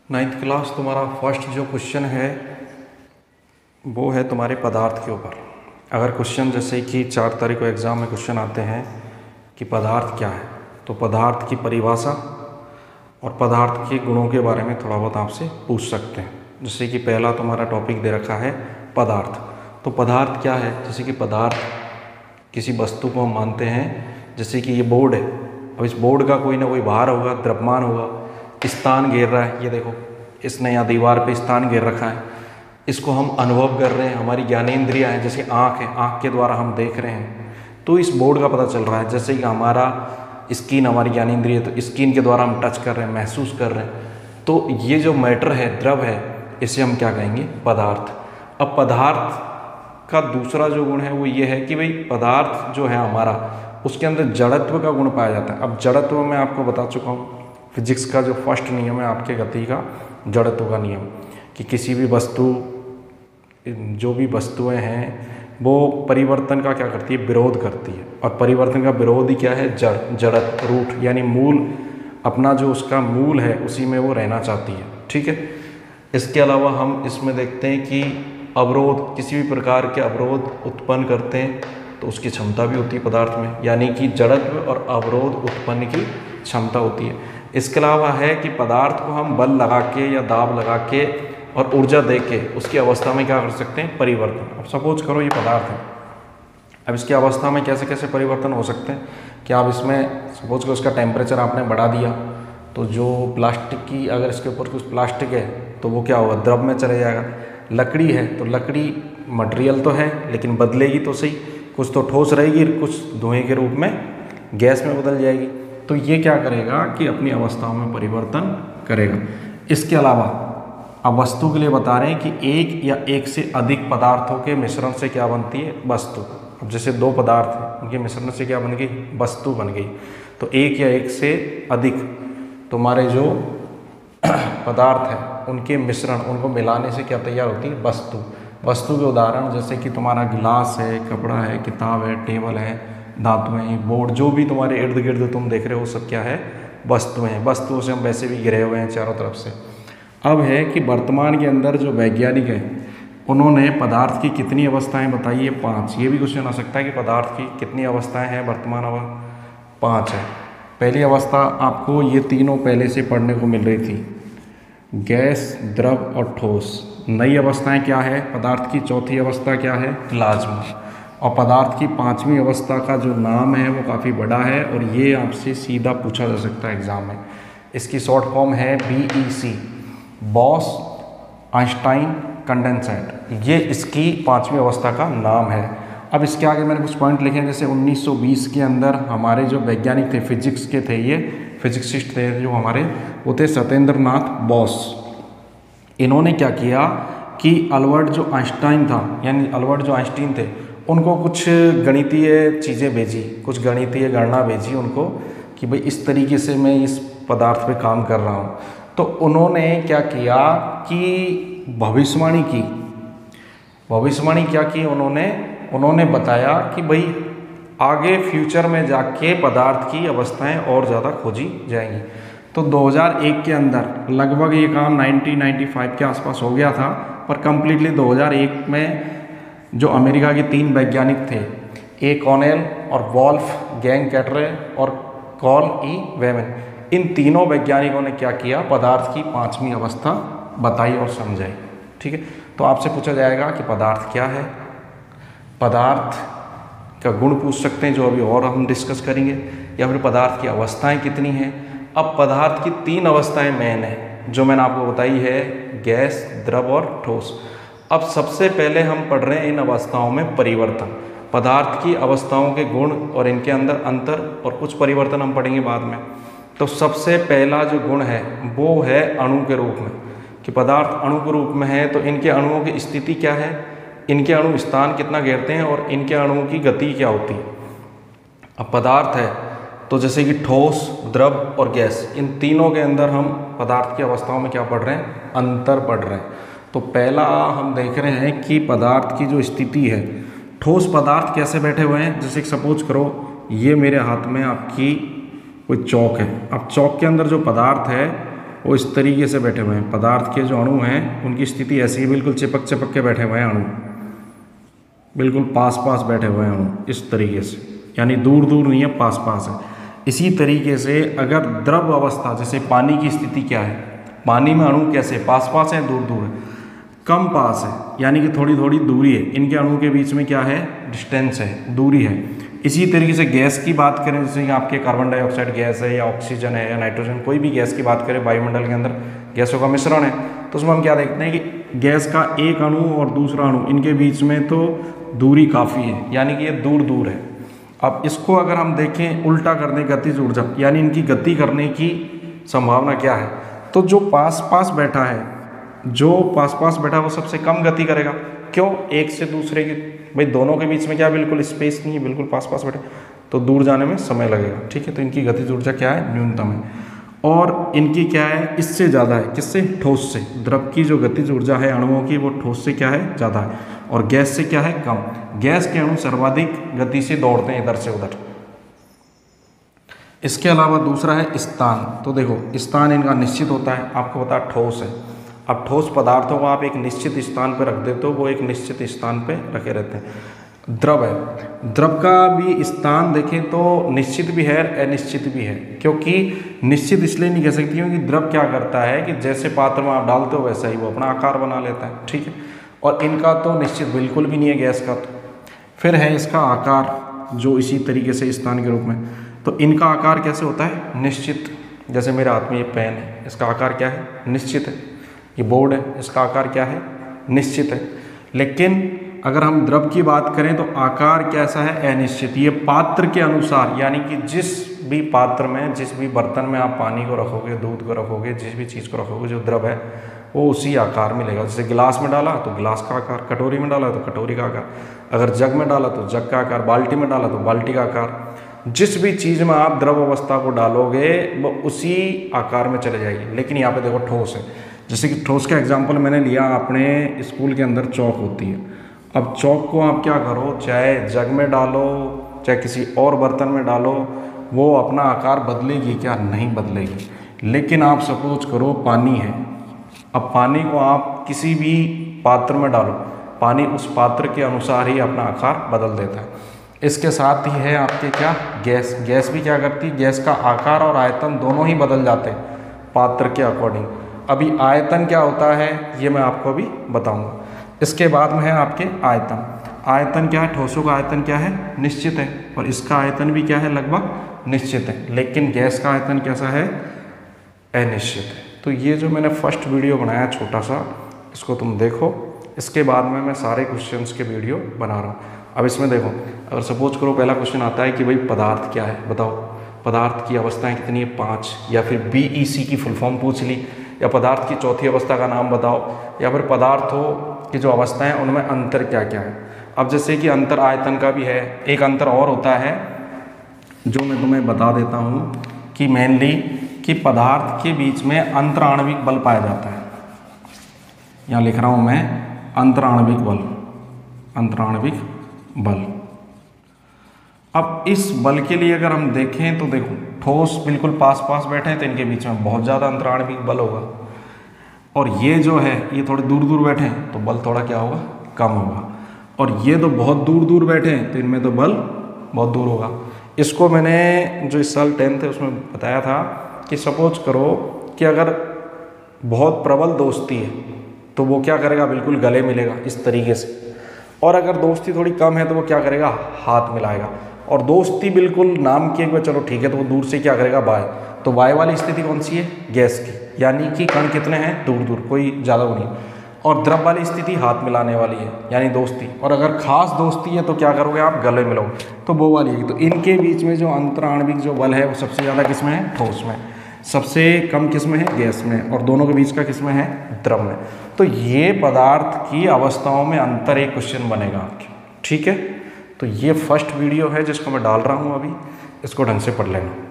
Ninth class तुम्हारा first जो question है वो है तुम्हारे पदार्थ के ऊपर। अगर क्वेश्चन जैसे कि 4 तारीख को एग्ज़ाम में क्वेश्चन आते हैं कि पदार्थ क्या है, तो पदार्थ की परिभाषा और पदार्थ के गुणों के बारे में थोड़ा बहुत आपसे पूछ सकते हैं। जैसे कि पहला तुम्हारा टॉपिक दे रखा है पदार्थ। तो पदार्थ क्या है? जैसे कि पदार्थ किसी वस्तु को हम मानते हैं, जैसे कि ये बोर्ड है। अब इस बोर्ड का कोई ना कोई भार होगा, द्रव्यमान होगा, स्थान घेर रहा है। ये देखो, इसने यहाँ दीवार पे स्थान घेर रखा है। इसको हम अनुभव कर रहे हैं, हमारी ज्ञानेंद्रियाँ हैं, जैसे आँख है, आँख के द्वारा हम देख रहे हैं। तो इस बोर्ड का पता चल रहा है। जैसे कि हमारा स्किन हमारी ज्ञानेंद्रिय है, तो स्किन के द्वारा हम टच कर रहे हैं, महसूस कर रहे हैं। तो ये जो मैटर है, द्रव है, इसे हम क्या कहेंगे? पदार्थ। अब पदार्थ का दूसरा जो गुण है वो ये है कि भाई पदार्थ जो है हमारा, उसके अंदर जड़त्व का गुण पाया जाता है। अब जड़त्व मैं आपको बता चुका हूँ, फिजिक्स का जो फर्स्ट नियम है आपके गति का, जड़त्व का नियम, कि किसी भी वस्तु, जो भी वस्तुएं हैं वो परिवर्तन का क्या करती है? विरोध करती है। और परिवर्तन का विरोध ही क्या है? जड़त, रूट, यानी मूल, अपना जो उसका मूल है उसी में वो रहना चाहती है। ठीक है। इसके अलावा हम इसमें देखते हैं कि अवरोध, किसी भी प्रकार के अवरोध उत्पन्न करते हैं तो उसकी क्षमता भी होती है पदार्थ में, यानी कि जड़त्व और अवरोध उत्पन्न की क्षमता होती है। इसके अलावा है कि पदार्थ को हम बल लगा के या दाब लगा के और ऊर्जा दे के उसकी अवस्था में क्या कर सकते हैं? परिवर्तन। अब सपोज करो ये पदार्थ है, अब इसकी अवस्था में कैसे कैसे परिवर्तन हो सकते हैं कि आप इसमें सपोज करो उसका टेम्परेचर आपने बढ़ा दिया, तो जो प्लास्टिक की, अगर इसके ऊपर कुछ प्लास्टिक है तो वो क्या होगा? द्रव में चले जाएगा। लकड़ी है तो लकड़ी मटेरियल तो है लेकिन बदलेगी तो सही, कुछ तो ठोस रहेगी, कुछ धुएं के रूप में गैस में बदल जाएगी। तो ये क्या करेगा कि अपनी अवस्थाओं में परिवर्तन करेगा। इसके अलावा अब वस्तु के लिए बता रहे हैं कि एक या एक से अधिक पदार्थों के मिश्रण से क्या बनती है? वस्तु। अब जैसे 2 पदार्थ हैं, उनके मिश्रण से क्या बन गई? वस्तु बन गई। तो एक या एक से अधिक तुम्हारे जो पदार्थ हैं उनके मिश्रण, उनको मिलाने से क्या तैयार होती है? वस्तु। वस्तु के उदाहरण जैसे कि तुम्हारा गिलास है, कपड़ा है, किताब है, टेबल है, धातुएं, बोर्ड, जो भी तुम्हारे इर्द गिर्द तुम देख रहे हो सब क्या है? वस्तुएं हैं। वस्तुओं से हम वैसे भी घिरे हुए हैं चारों तरफ से। अब है कि वर्तमान के अंदर जो वैज्ञानिक है उन्होंने पदार्थ की कितनी अवस्थाएं बताई है? 5। ये भी क्वेश्चन आ सकता है कि पदार्थ की कितनी अवस्थाएं हैं वर्तमान? 5 है। पहली अवस्था आपको ये तीनों पहले से पढ़ने को मिल रही थी, गैस, द्रव और ठोस। नई अवस्थाएं क्या है पदार्थ की? चौथी अवस्था क्या है? प्लाज्मा। और पदार्थ की 5वीं अवस्था का जो नाम है वो काफ़ी बड़ा है और ये आपसे सीधा पूछा जा सकता है एग्जाम में। इसकी शॉर्ट फॉर्म है BEC, बॉस आइंस्टाइन कंडेंसेट। ये इसकी 5वीं अवस्था का नाम है। अब इसके आगे मैंने कुछ पॉइंट लिखे हैं, जैसे 1920 के अंदर हमारे जो वैज्ञानिक थे, फिजिक्स के थे, ये फिजिक्सिस्ट थे जो हमारे, वो थे सत्येंद्र नाथ बोस। इन्होंने क्या किया कि अल्बर्ट जो आइंस्टाइन था, यानी अल्बर्ट जो आइंस्टीन थे, उनको कुछ गणितीय चीज़ें भेजी, कुछ गणितीय गणना भेजी उनको कि भाई इस तरीके से मैं इस पदार्थ पे काम कर रहा हूँ। तो उन्होंने क्या किया कि भविष्यवाणी की। भविष्यवाणी क्या की उन्होंने बताया कि भाई आगे फ्यूचर में जाके पदार्थ की अवस्थाएं और ज़्यादा खोजी जाएंगी। तो 2001 के अंदर लगभग ये काम 1995 के आसपास हो गया था, पर कम्प्लीटली 2001 में जो अमेरिका के 3 वैज्ञानिक थे, ए कॉनेल और वॉल्फ गैंग कैटरे और कॉल ई वेमन, इन तीनों वैज्ञानिकों ने क्या किया? पदार्थ की 5वीं अवस्था बताई और समझाई। ठीक है। तो आपसे पूछा जाएगा कि पदार्थ क्या है, पदार्थ का गुण पूछ सकते हैं जो अभी और हम डिस्कस करेंगे, या फिर पदार्थ की अवस्थाएं कितनी हैं। अब पदार्थ की 3 अवस्थाएं मेन हैं जो मैंने आपको बताई है, गैस, द्रव और ठोस। अब सबसे पहले हम पढ़ रहे हैं इन अवस्थाओं में परिवर्तन, पदार्थ की अवस्थाओं के गुण और इनके अंदर अंतर, और कुछ परिवर्तन हम पढ़ेंगे बाद में। तो सबसे पहला जो गुण है वो है अणु के रूप में, कि पदार्थ अणु के रूप में है तो इनके अणुओं की स्थिति क्या है, इनके अणु स्थान कितना घेरते हैं और इनके अणुओं की गति क्या होती है। अब पदार्थ है तो जैसे कि ठोस, द्रव और गैस, इन तीनों के अंदर हम पदार्थ की अवस्थाओं में क्या पढ़ रहे हैं? अंतर पढ़ रहे हैं। तो पहला हम देख रहे हैं कि पदार्थ की जो स्थिति है, ठोस पदार्थ कैसे बैठे हुए हैं। जैसे कि सपोज करो ये मेरे हाथ में आपकी कोई चौक है। अब चौक के अंदर जो पदार्थ है वो इस तरीके से बैठे हुए हैं। पदार्थ के जो अणु हैं उनकी स्थिति ऐसी है, बिल्कुल चिपक चिपक के बैठे हुए हैं अणु, बिल्कुल पास पास बैठे हुए हैं अणु इस तरीके से, यानी दूर दूर नहीं है, पास पास है। इसी तरीके से अगर द्रव अवस्था, जैसे पानी की स्थिति क्या है, पानी में अणु कैसे पास पास है, दूर दूर है, कम पास है, यानी कि थोड़ी थोड़ी दूरी है, इनके अणु के बीच में क्या है, डिस्टेंस है, दूरी है। इसी तरीके से गैस की बात करें, जैसे कि आपके कार्बन डाइऑक्साइड गैस है या ऑक्सीजन है या नाइट्रोजन, कोई भी गैस की बात करें, वायुमंडल के अंदर गैसों का मिश्रण है, तो उसमें हम क्या देखते हैं कि गैस का एक अणु और दूसरा अणु, इनके बीच में तो दूरी काफ़ी है, यानी कि ये दूर दूर है। अब इसको अगर हम देखें उल्टा करने, गतिज ऊर्जा, यानी इनकी गति करने की संभावना क्या है, तो जो पास पास बैठा है, जो पास पास बैठा है वो सबसे कम गति करेगा। क्यों? एक से दूसरे की, भाई दोनों के बीच में क्या बिल्कुल स्पेस नहीं है, बिल्कुल पास पास बैठे, तो दूर जाने में समय लगेगा। ठीक है, तो इनकी गतिज ऊर्जा क्या है, न्यूनतम है। और इनकी क्या है, इससे ज़्यादा है, किससे, ठोस से। द्रव की जो गतिज ऊर्जा है अणुओं की, वो ठोस से क्या है, ज़्यादा है, और गैस से क्या है, कम। गैस के अणु सर्वाधिक गति से दौड़ते हैं इधर से उधर। इसके अलावा दूसरा है स्थान। तो देखो स्थान इनका निश्चित होता है, आपको पता है ठोस है। अब ठोस पदार्थों को आप एक निश्चित स्थान पर रख देते हो, वो एक निश्चित स्थान पे रखे रहते हैं। द्रव है, द्रव का भी स्थान देखें तो निश्चित भी है, अनिश्चित भी है। क्योंकि निश्चित इसलिए नहीं कह सकती, क्योंकि द्रव क्या करता है कि जैसे पात्र में आप डालते हो वैसा ही वो अपना आकार बना लेता है। ठीक है, और इनका तो निश्चित बिल्कुल भी नहीं है गैस का। तो फिर है इसका आकार, जो इसी तरीके से स्थान के रूप में, तो इनका आकार कैसे होता है, निश्चित। जैसे मेरे हाथ में ये पेन है, इसका आकार क्या है, निश्चित है। ये बोर्ड है, इसका आकार क्या है, निश्चित है। लेकिन अगर हम द्रव की बात करें तो आकार कैसा है, अनिश्चित। ये पात्र के अनुसार, यानी कि जिस भी पात्र में, जिस भी बर्तन में आप पानी को रखोगे, दूध को रखोगे, जिस भी चीज़ को रखोगे, जो द्रव है वो उसी आकार में लेगा। जैसे गिलास में डाला तो गिलास का आकार, कटोरी में डाला तो कटोरी का आकार, अगर जग में डाला तो जग का आकार, बाल्टी में डाला तो बाल्टी का आकार। जिस भी चीज़ में आप द्रव अवस्था को डालोगे वो उसी आकार में चले जाएगी। लेकिन यहाँ पे देखो ठोस है, जैसे कि ठोस का एग्जाम्पल मैंने लिया, अपने स्कूल के अंदर चौक होती है। अब चौक को आप क्या करो, चाहे जग में डालो, चाहे किसी और बर्तन में डालो, वो अपना आकार बदलेगी क्या, नहीं बदलेगी। लेकिन आप सपोज करो पानी है, अब पानी को आप किसी भी पात्र में डालो, पानी उस पात्र के अनुसार ही अपना आकार बदल देता है। इसके साथ ही है आपके क्या, गैस। गैस भी क्या करती है, गैस का आकार और आयतन दोनों ही बदल जाते हैं पात्र के अकॉर्डिंग। अभी आयतन क्या होता है ये मैं आपको अभी बताऊंगा। इसके बाद में है आपके आयतन। आयतन क्या है, ठोसों का आयतन क्या है, निश्चित है, और इसका आयतन भी क्या है, लगभग निश्चित है। लेकिन गैस का आयतन कैसा है, अनिश्चित है। तो ये जो मैंने फर्स्ट वीडियो बनाया छोटा सा, इसको तुम देखो। इसके बाद में मैं सारे क्वेश्चंस के वीडियो बना रहा हूँ। अब इसमें देखो, अगर सपोज करो पहला क्वेश्चन आता है कि भाई पदार्थ क्या है, बताओ पदार्थ की अवस्थाएं कितनी है, 5, या फिर BEC की फुल फॉर्म पूछ ली, या पदार्थ की चौथी अवस्था का नाम बताओ, या फिर पदार्थों की जो अवस्थाएं हैं उनमें अंतर क्या क्या है। अब जैसे कि अंतर आयतन का भी है, एक अंतर और होता है जो मैं तुम्हें बता देता हूँ कि मेनली कि पदार्थ के बीच में अंतराण्विक बल पाया जाता है। यहाँ लिख रहा हूँ मैं अंतराण्विक बल, अंतराण्विक बल। अब इस बल के लिए अगर हम देखें तो देखो, ठोस बिल्कुल पास पास बैठे हैं तो इनके बीच में बहुत ज़्यादा अंतराण्विक बल होगा, और ये जो है ये थोड़े दूर दूर बैठे हैं तो बल थोड़ा क्या होगा, कम होगा। और ये तो बहुत दूर दूर बैठे हैं तो इनमें तो बल बहुत दूर होगा। इसको मैंने जो इस साल 10th है उसमें बताया था कि सपोज करो कि अगर बहुत प्रबल दोस्ती है तो वो क्या करेगा, बिल्कुल गले मिलेगा इस तरीके से। और अगर दोस्ती थोड़ी कम है तो वो क्या करेगा, हाथ मिलाएगा। और दोस्ती बिल्कुल नाम की एक बार चलो ठीक है, तो वो दूर से क्या करेगा, बाय। तो बाय वाली स्थिति कौन सी है, गैस की, यानी कि कण कितने हैं, दूर दूर, कोई ज़्यादा वो नहीं। और द्रव वाली स्थिति हाथ मिलाने वाली है, यानी दोस्ती। और अगर खास दोस्ती है तो क्या करोगे आप, गले मिलोगे, तो वो वाली है। तो इनके बीच में जो अंतराण्विक जो बल है वो सबसे ज़्यादा किस में है, ठोस में। सबसे कम किस में है, गैस में। और दोनों के बीच का किस में है, द्रव में। तो ये पदार्थ की अवस्थाओं में अंतर एक क्वेश्चन बनेगा आपके, ठीक है। तो ये फर्स्ट वीडियो है जिसको मैं डाल रहा हूँ अभी, इसको ढंग से पढ़ लेना।